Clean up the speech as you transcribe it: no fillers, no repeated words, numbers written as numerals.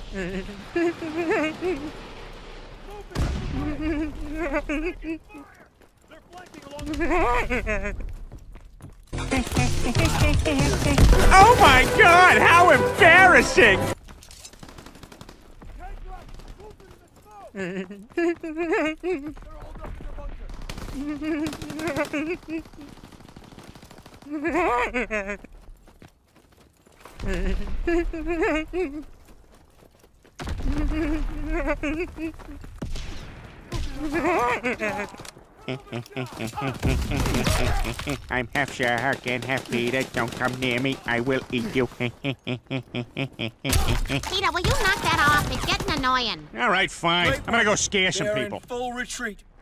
Oh my God! How embarrassing! I'm half shark and half Peter. Don't come near me. I will eat you. Peter, will you knock that off? It's getting annoying. All right, fine. I'm gonna go scare some people. They're in full retreat.